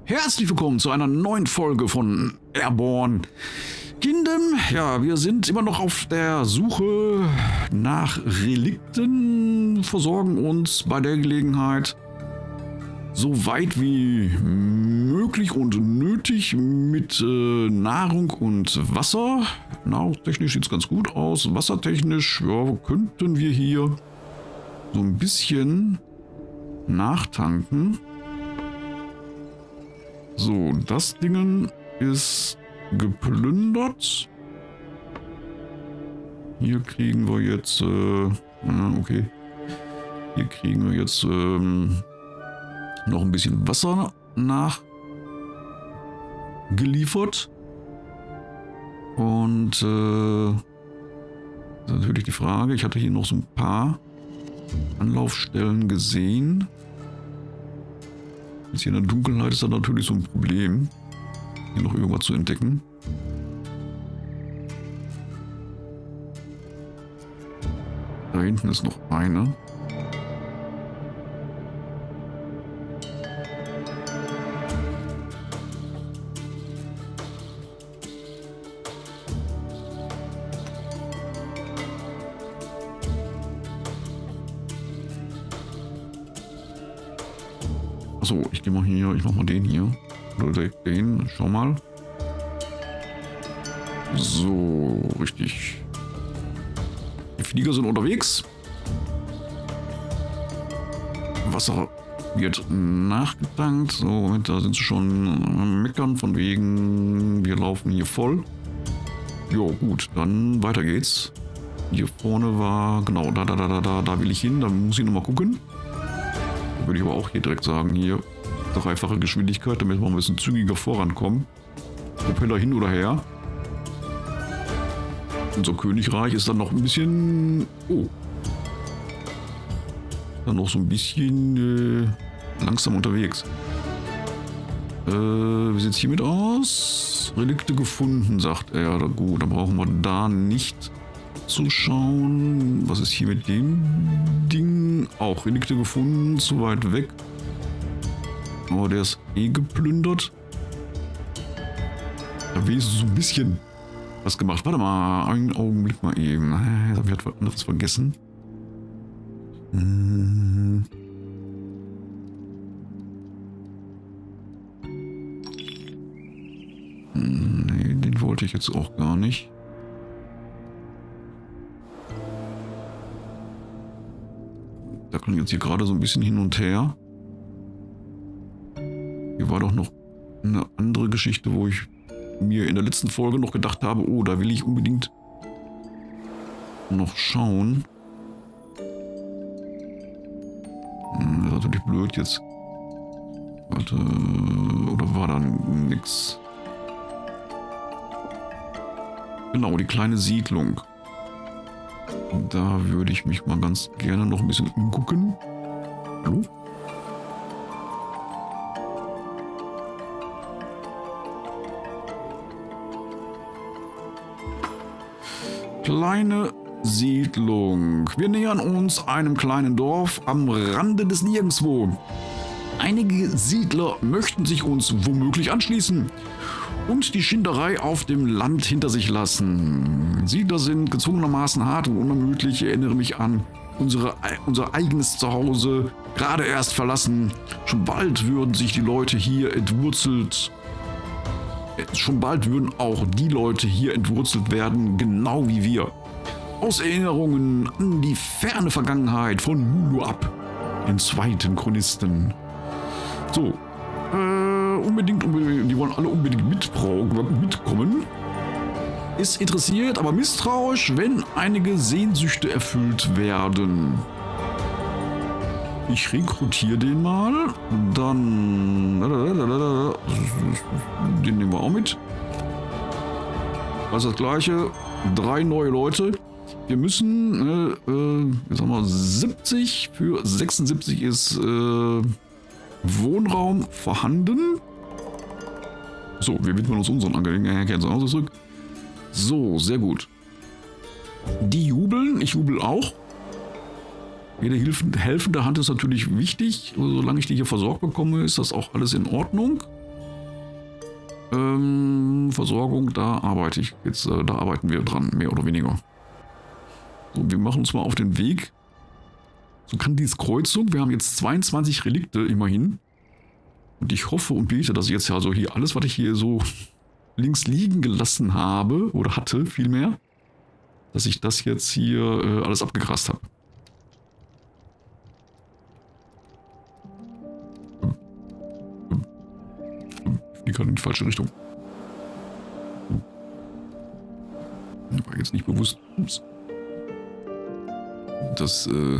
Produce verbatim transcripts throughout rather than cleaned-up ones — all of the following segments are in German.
Herzlich willkommen zu einer neuen Folge von Airborne Kingdom. Ja, wir sind immer noch auf der Suche nach Relikten, versorgen uns bei der Gelegenheit so weit wie möglich und nötig mit äh, Nahrung und Wasser. Nahrungstechnisch sieht es ganz gut aus. Wassertechnisch ja, könnten wir hier so ein bisschen nachtanken. So, das Ding ist geplündert. Hier kriegen wir jetzt, äh, okay, hier kriegen wir jetzt ähm, noch ein bisschen Wasser nachgeliefert. Und äh, das ist natürlich die Frage, ich hatte hier noch so ein paar Anlaufstellen gesehen. Jetzt hier in der Dunkelheit ist da natürlich so ein Problem, hier noch irgendwas zu entdecken. Da hinten ist noch eine. Achso, ich gehe mal hier, ich mach mal den hier. Oder direkt den, schau mal. So, richtig. Die Flieger sind unterwegs. Wasser wird nachgetankt. So, Moment, da sind sie schon am Meckern von wegen, wir laufen hier voll. Jo, gut, dann weiter geht's. Hier vorne war, genau, da, da, da, da, da, da will ich hin, da muss ich nochmal gucken. Würde ich aber auch hier direkt sagen, hier dreifache Geschwindigkeit, damit wir ein bisschen zügiger vorankommen. Propeller hin oder her. Unser Königreich ist dann noch ein bisschen... Oh. Dann noch so ein bisschen äh, langsam unterwegs. Äh, wie sieht es hiermit aus? Relikte gefunden, sagt er. Gut, dann brauchen wir da nicht zu schauen. Was ist hier mit dem Ding? Auch Relikte gefunden, zu weit weg. Aber der ist eh geplündert. Da wenigstens so ein bisschen was gemacht. Warte mal, einen Augenblick mal eben. Jetzt habe ich etwas anderes vergessen. Hm. Nee, den wollte ich jetzt auch gar nicht. Da kann ich jetzt hier gerade so ein bisschen hin und her. Hier war doch noch eine andere Geschichte, wo ich mir in der letzten Folge noch gedacht habe, oh, da will ich unbedingt noch schauen. Hm, das ist natürlich blöd jetzt. Warte, oder war da nix? Genau, die kleine Siedlung. Da würde ich mich mal ganz gerne noch ein bisschen umgucken. Hallo? Kleine Siedlung. Wir nähern uns einem kleinen Dorf am Rande des Nirgendwo. Einige Siedler möchten sich uns womöglich anschließen und die Schinderei auf dem Land hinter sich lassen. Siedler sind gezwungenermaßen hart und unermüdlich. Ich erinnere mich an unsere, unser eigenes Zuhause, gerade erst verlassen. Schon bald würden sich die Leute hier entwurzelt. Schon bald würden auch die Leute hier entwurzelt werden, genau wie wir. Aus Erinnerungen an die ferne Vergangenheit von Muluab, den zweiten Chronisten. So, äh, unbedingt, unbedingt, die wollen alle unbedingt mitkommen. Ist interessiert, aber misstrauisch, wenn einige Sehnsüchte erfüllt werden. Ich rekrutiere den mal. Dann... Den nehmen wir auch mit. Also das gleiche. Drei neue Leute. Wir müssen... Äh, äh, jetzt haben wir siebzig. Für sechsundsiebzig ist äh, Wohnraum vorhanden. So, wir widmen uns unseren Angelegenheiten zu Hause zurück. So, sehr gut. Die jubeln. Ich jubel auch. Jede helfende Hand ist natürlich wichtig. Solange ich die hier versorgt bekomme, ist das auch alles in Ordnung. Ähm, Versorgung, da arbeite ich. Jetzt, äh, da arbeiten wir dran, mehr oder weniger. So, wir machen uns mal auf den Weg. So kann diese Kreuzung, wir haben jetzt zweiundzwanzig Relikte immerhin. Und ich hoffe und bete, dass ich jetzt ja so hier alles, was ich hier so links liegen gelassen habe, oder hatte vielmehr, dass ich das jetzt hier äh, alles abgegrast habe. Ich gehe gerade in die falsche Richtung. War jetzt nicht bewusst. Ups. Das äh,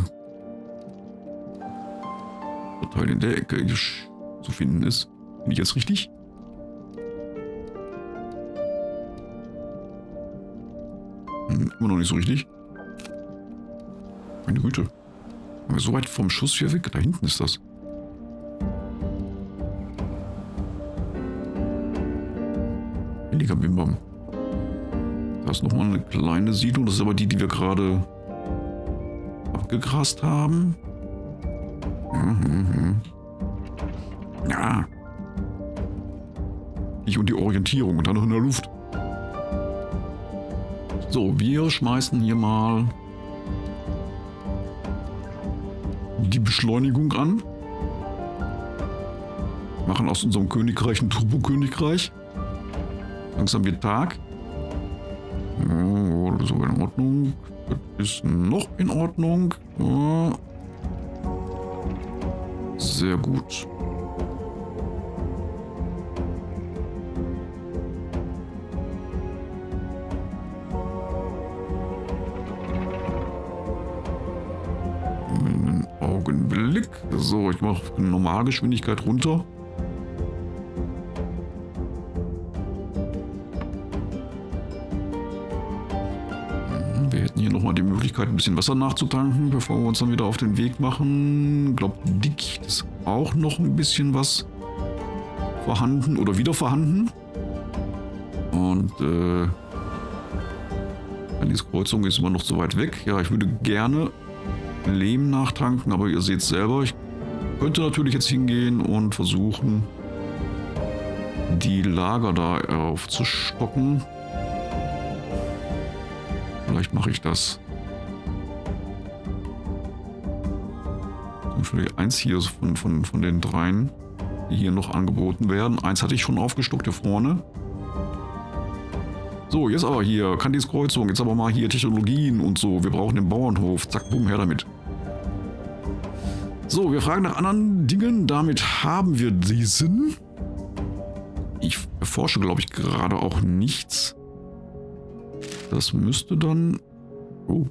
Teil in der Ecke zu finden ist. Bin ich jetzt richtig? Hm, immer noch nicht so richtig. Meine Güte. Aber so weit vom Schuss hier weg. Da hinten ist das. Heiliger Bimbam. Da ist nochmal eine kleine Siedlung. Das ist aber die, die wir gerade abgegrast haben. Mhm. Ja. Ich und die Orientierung und dann noch in der Luft. So, wir schmeißen hier mal die Beschleunigung an. Machen aus unserem Königreich ein Turbo-Königreich. Langsam wird Tag. Oh, das ist aber in Ordnung. Das ist noch in Ordnung. Oh. Sehr gut. Einen Augenblick. So, ich mache Normalgeschwindigkeit runter. Wir hätten hier nochmal die Möglichkeit, ein bisschen Wasser nachzutanken, bevor wir uns dann wieder auf den Weg machen. Ich glaube, dick ist auch noch ein bisschen was vorhanden oder wieder vorhanden. Und äh, diese Kreuzung ist immer noch zu weit weg. Ja, ich würde gerne Lehm nachtanken, aber ihr seht selber, ich könnte natürlich jetzt hingehen und versuchen, die Lager da aufzustocken. Vielleicht mache ich das. Und vielleicht eins hier von, von, von den dreien, die hier noch angeboten werden. Eins hatte ich schon aufgestockt hier vorne. So, jetzt aber hier, Kandis Kreuzung. Jetzt aber mal hier Technologien und so. Wir brauchen den Bauernhof. Zack, bumm, her damit. So, wir fragen nach anderen Dingen. Damit haben wir diesen. Ich erforsche, glaube ich, gerade auch nichts. Das müsste dann... Oh.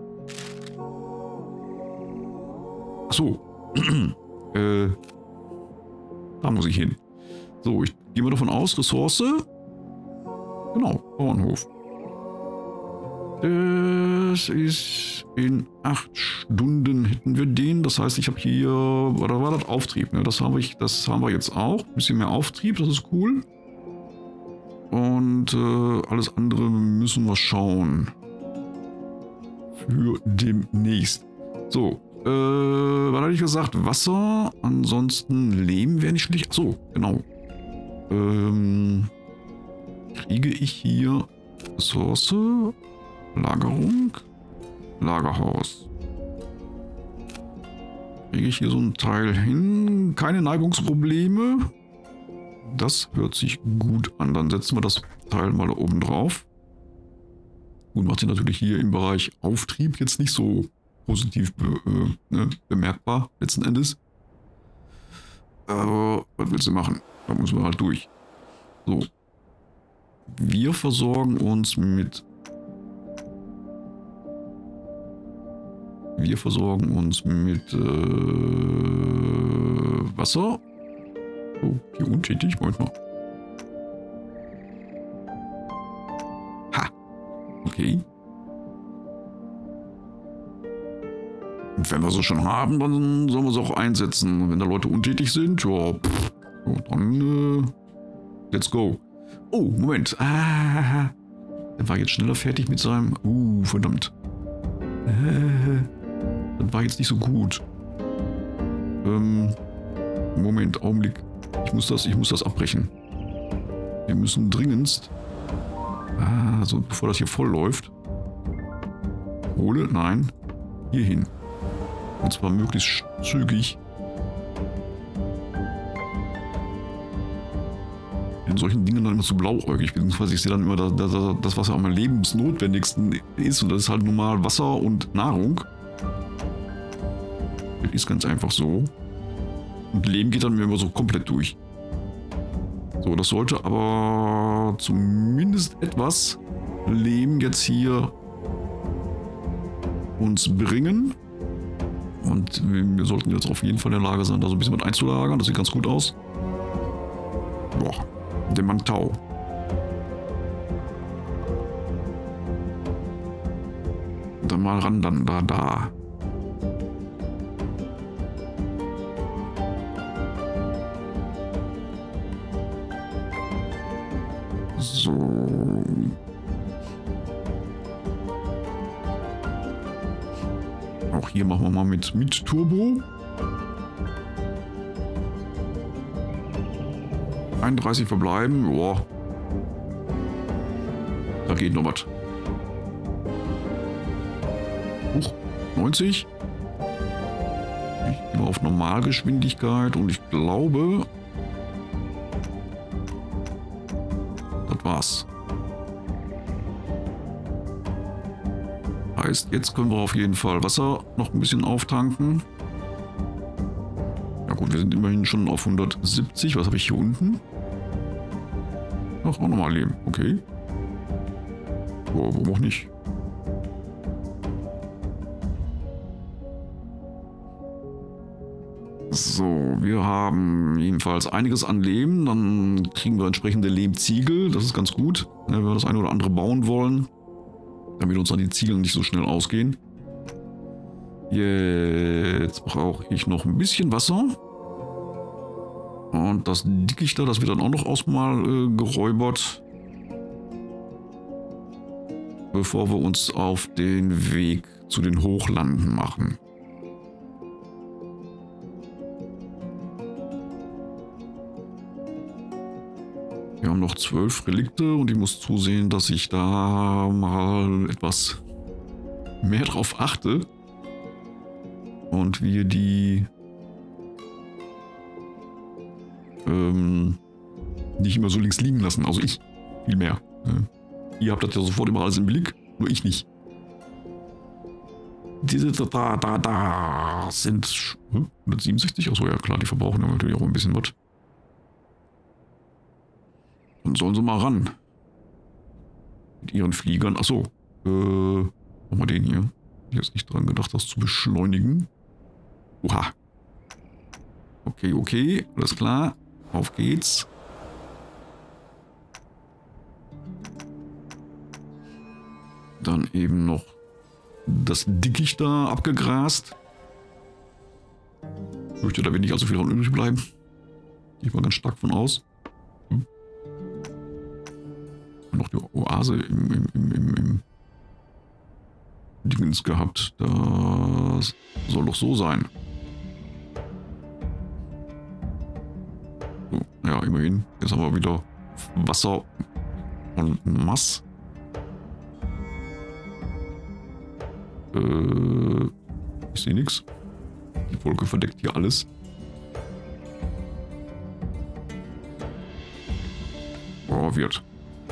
Achso. äh, da muss ich hin. So, ich gehe mal davon aus, Ressource. Genau, Bauernhof. Das ist in acht Stunden hätten wir den. Das heißt, ich habe hier... Oder war das Auftrieb? Ne? Das, habe ich, das haben wir jetzt auch. Ein bisschen mehr Auftrieb, das ist cool. Und äh, alles andere müssen wir schauen. Für demnächst. So, äh, was hatte ich gesagt? Wasser, ansonsten Lehm wäre nicht schlecht. Ach so, genau. Ähm, kriege ich hier Ressource, Lagerung, Lagerhaus. Kriege ich hier so ein Teil hin? Keine Neigungsprobleme. Das hört sich gut an. Dann setzen wir das Teil mal oben drauf. Gut, macht sich natürlich hier im Bereich Auftrieb jetzt nicht so positiv be äh, ne, bemerkbar, letzten Endes. Aber was willst du machen? Da müssen wir halt durch. So. Wir versorgen uns mit... Wir versorgen uns mit äh, Wasser. Oh, hier untätig, Moment mal. Ha! Okay. Und wenn wir sie schon haben, dann sollen wir sie auch einsetzen. Und wenn da Leute untätig sind, ja, pff, so, dann äh, let's go. Oh, Moment. Ah, der war jetzt schneller fertig mit seinem... Uh, verdammt. Äh, das war jetzt nicht so gut. Ähm, Moment, Augenblick. Ich muss das, ich muss das abbrechen. Wir müssen dringendst... Ah, also bevor das hier voll läuft. Hole, nein. Hier hin. Und zwar möglichst zügig. In solchen Dingen dann immer zu blauäugig, beziehungsweise ich sehe dann immer das, das, das, was ja am lebensnotwendigsten ist, und das ist halt nun mal Wasser und Nahrung. Das ist ganz einfach so. Und Leben geht dann immer so komplett durch. So, das sollte aber zumindest etwas Leben jetzt hier uns bringen. Und wir sollten jetzt auf jeden Fall in der Lage sein, da so ein bisschen mit einzulagern. Das sieht ganz gut aus. Boah, der Mantau. Dann mal ran, dann da, da. So. Auch hier machen wir mal mit, mit Turbo. einunddreißig verbleiben. Boah. Da geht noch was. Huch, neunzig. Ich gehe mal auf Normalgeschwindigkeit und ich glaube, das war's. Heißt, jetzt können wir auf jeden Fall Wasser noch ein bisschen auftanken. Ja gut, wir sind immerhin schon auf hundertsiebzig. Was habe ich hier unten? Ach, auch nochmal Leben. Okay. Boah, warum auch nicht? So, wir haben jedenfalls einiges an Lehm. Dann kriegen wir entsprechende Lehmziegel. Das ist ganz gut, wenn wir das eine oder andere bauen wollen, damit uns dann die Ziegel nicht so schnell ausgehen. Jetzt brauche ich noch ein bisschen Wasser. Und das Dickicht da, das wird dann auch noch ausmal äh, geräubert. Bevor wir uns auf den Weg zu den Hochlanden machen. Wir haben noch zwölf Relikte und ich muss zusehen, dass ich da mal etwas mehr drauf achte. Und wir die ähm, nicht immer so links liegen lassen. Also ich viel mehr. Ihr habt das ja sofort immer alles im Blick, nur ich nicht. Diese da, da, da sind hundertsiebenundsechzig. Achso, ja klar, die verbrauchen ja natürlich auch ein bisschen was. Dann sollen sie mal ran. Mit ihren Fliegern. Achso. Äh, machen wir den hier. Ich habe jetzt nicht dran gedacht, das zu beschleunigen. Oha. Okay, okay. Alles klar. Auf geht's. Dann eben noch das Dickicht da abgegrast. Ich fürchte, da wird nicht allzu viel von übrig bleiben. Gehe ich mal ganz stark von aus. Hm. Noch die Oase im, im, im, im, im Dingens gehabt. Das soll doch so sein. So, ja, immerhin. Jetzt haben wir wieder Wasser und Mass. Äh, ich sehe nichts. Die Wolke verdeckt hier alles. Oh, wird.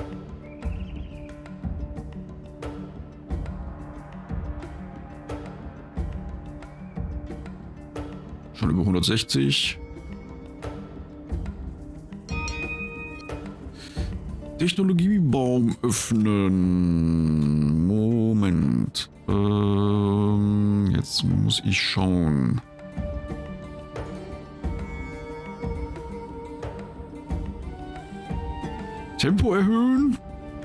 Schon über hundertsechzig. Technologiebaum öffnen. Moment. Ähm, jetzt muss ich schauen. Tempo erhöhen?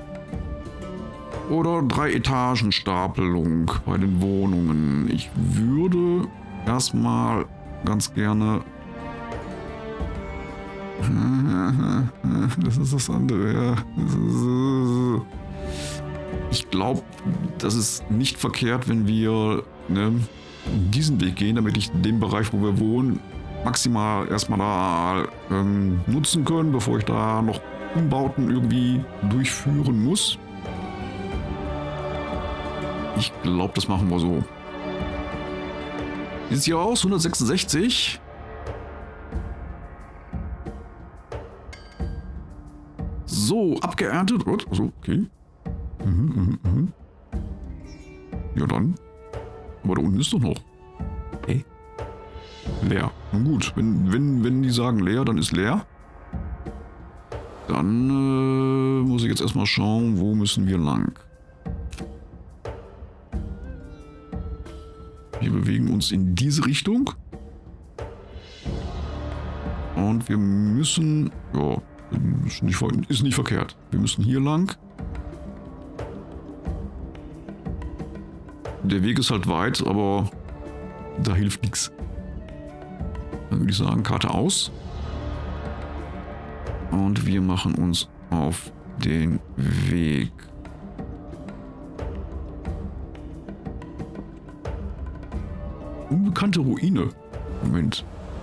Oder drei Etagen Stapelung bei den Wohnungen? Ich würde erstmal ganz gerne... Das ist das andere, ja. Ich glaube, das ist nicht verkehrt, wenn wir ne, diesen Weg gehen, damit ich den Bereich, wo wir wohnen, maximal erstmal da ähm, nutzen können, bevor ich da noch Umbauten irgendwie durchführen muss. Ich glaube, das machen wir so. Wie sieht es hier aus? hundertsechsundsechzig. So, abgeerntet. Also, okay. Mhm, mhm, mhm. Ja, dann. Aber da unten ist doch noch. Okay. Leer. Nun gut, wenn, wenn, wenn die sagen leer, dann ist leer. Dann äh, muss ich jetzt erstmal schauen, wo müssen wir lang. Wir bewegen uns in diese Richtung. Und wir müssen... Ja, ist nicht, ist nicht verkehrt. Wir müssen hier lang. Der Weg ist halt weit, aber da hilft nichts. Dann würde ich sagen, Karte aus. Und wir machen uns auf den Weg. Unbekannte Ruine. Moment.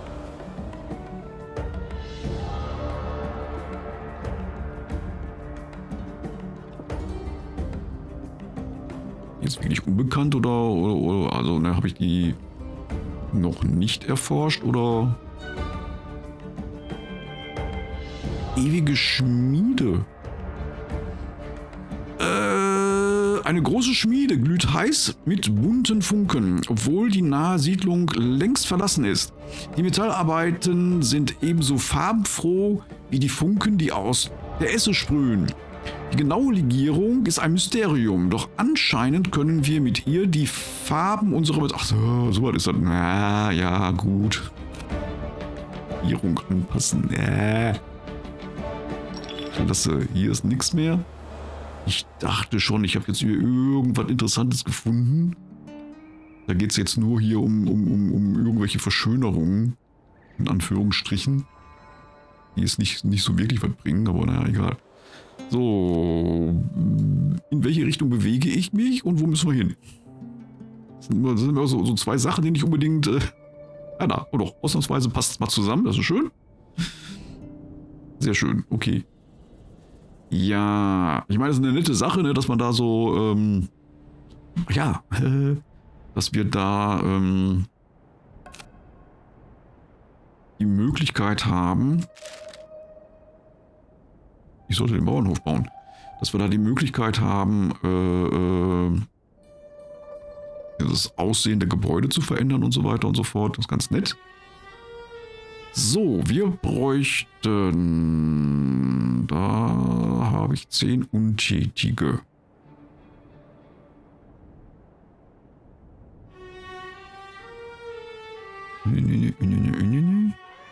Jetzt wirklich unbekannt oder, oder, oder also ne, habe ich die noch nicht erforscht oder ewige Schmiede. Äh, eine große Schmiede glüht heiß mit bunten Funken, obwohl die nahe Siedlung längst verlassen ist. Die Metallarbeiten sind ebenso farbenfroh wie die Funken, die aus der Esse sprühen. Die genaue Legierung ist ein Mysterium, doch anscheinend können wir mit ihr die Farben unserer... Ach so, so was ist das. Na, ja, gut. Legierung anpassen. Äh. Das, hier ist nichts mehr. Ich dachte schon, ich habe jetzt hier irgendwas Interessantes gefunden. Da geht es jetzt nur hier um, um, um, um irgendwelche Verschönerungen. In Anführungsstrichen. Die es nicht, nicht so wirklich was bringen, aber naja, egal. So, in welche Richtung bewege ich mich und wo müssen wir hin? Das sind immer, das sind immer so, so zwei Sachen, die nicht unbedingt... Äh, ja, da, oh doch, ausnahmsweise passt es mal zusammen, das ist schön. Sehr schön, okay. Ja, ich meine, das ist eine nette Sache, ne, dass man da so, ähm, ja, äh, dass wir da ähm, die Möglichkeit haben... Ich sollte den Bauernhof bauen. Dass wir da die Möglichkeit haben, äh, äh, das Aussehen der Gebäude zu verändern und so weiter und so fort. Das ist ganz nett. So, wir bräuchten... Da habe ich zehn Untätige. Nee, nee, nee, nee, nee, nee, nee.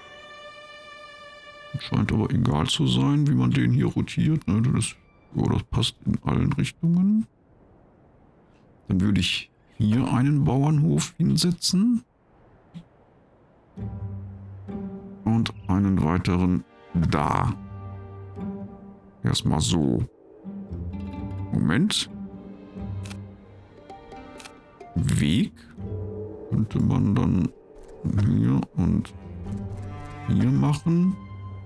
Scheint aber egal zu sein, wie man den hier rotiert. Ne? Das, oh, das passt in allen Richtungen. Dann würde ich hier einen Bauernhof hinsetzen. Und einen weiteren da. Erstmal so. Moment. Weg. Könnte man dann hier und hier machen.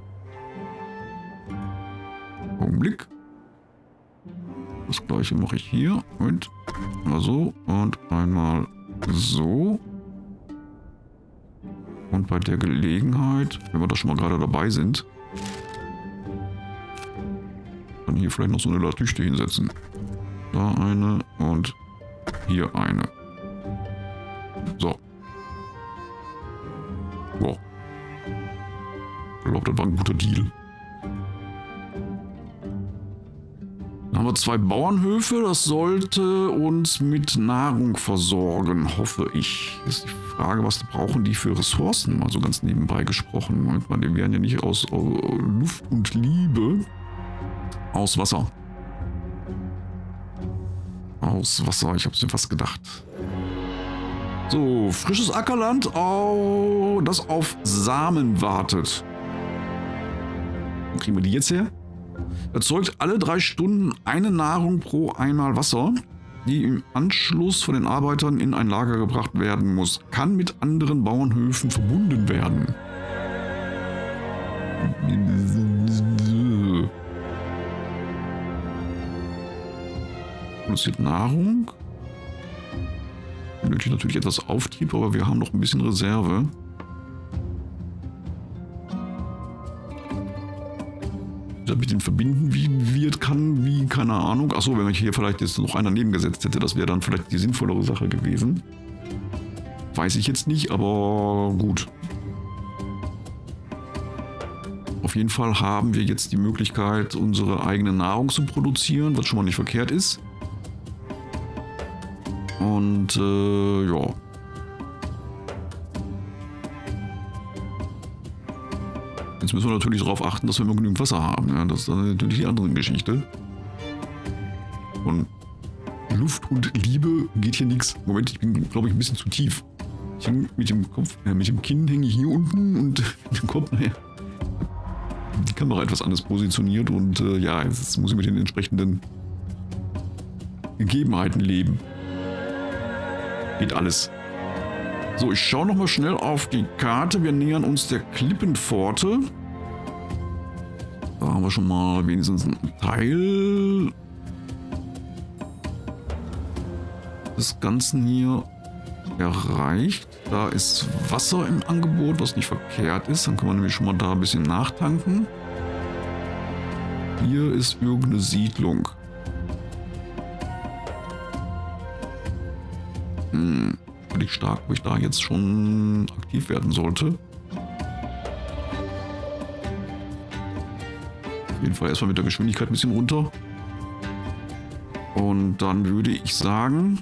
Augenblick. Das gleiche mache ich hier. Und mal so und einmal so. Und bei der Gelegenheit, wenn wir da schon mal gerade dabei sind, dann hier vielleicht noch so eine Latüchte hinsetzen. Da eine und hier eine. So. Wow. Ich glaube, das war ein guter Deal. Dann haben wir zwei Bauernhöfe, das sollte uns mit Nahrung versorgen, hoffe ich. Das ist die Frage, was brauchen die für Ressourcen, mal so ganz nebenbei gesprochen. Die werden ja nicht aus Luft und Liebe, aus Wasser. Aus Wasser, ich habe es mir fast gedacht. So, frisches Ackerland, oh, das auf Samen wartet. Wo kriegen wir die jetzt her? Erzeugt alle drei Stunden eine Nahrung pro einmal Wasser, die im Anschluss von den Arbeitern in ein Lager gebracht werden muss. Kann mit anderen Bauernhöfen verbunden werden. Produziert Nahrung. Benötigt natürlich etwas Auftrieb, aber wir haben noch ein bisschen Reserve. Mit dem verbinden wie wird, kann, wie, keine Ahnung. Achso, wenn ich hier vielleicht jetzt noch einen daneben gesetzt hätte, das wäre dann vielleicht die sinnvollere Sache gewesen. Weiß ich jetzt nicht, aber gut. Auf jeden Fall haben wir jetzt die Möglichkeit, unsere eigene Nahrung zu produzieren, was schon mal nicht verkehrt ist. Und äh, ja. Jetzt müssen wir natürlich darauf achten, dass wir immer genügend Wasser haben. Ja, das ist dann natürlich die andere Geschichte. Und Luft und Liebe geht hier nichts. Moment, ich bin, glaube ich, ein bisschen zu tief. Ich hänge mit dem Kopf, äh, mit dem Kinn hänge ich hier unten und mit dem Kopf, naja. Die Kamera etwas anders positioniert und äh, ja, jetzt muss ich mit den entsprechenden Gegebenheiten leben. Geht alles. So, ich schaue nochmal schnell auf die Karte. Wir nähern uns der Klippenpforte. Da haben wir schon mal wenigstens einen Teil des Ganzen hier erreicht. Da ist Wasser im Angebot, was nicht verkehrt ist. Dann können wir nämlich schon mal da ein bisschen nachtanken. Hier ist irgendeine Siedlung. Hm, völlig stark, wo ich da jetzt schon aktiv werden sollte. Auf jeden Fall erstmal mit der Geschwindigkeit ein bisschen runter. Und dann würde ich sagen,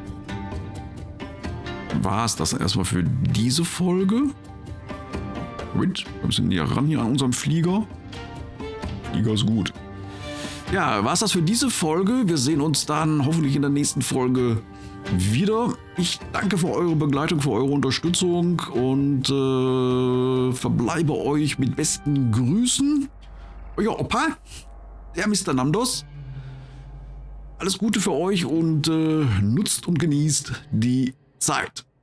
war es das erstmal für diese Folge. Moment, ein bisschen näher ran hier an unserem Flieger. Flieger ist gut. Ja, war es das für diese Folge. Wir sehen uns dann hoffentlich in der nächsten Folge wieder. Ich danke für eure Begleitung, für eure Unterstützung und äh, verbleibe euch mit besten Grüßen. Euer Opa, der Mister Namdos. Alles Gute für euch und äh, nutzt und genießt die Zeit.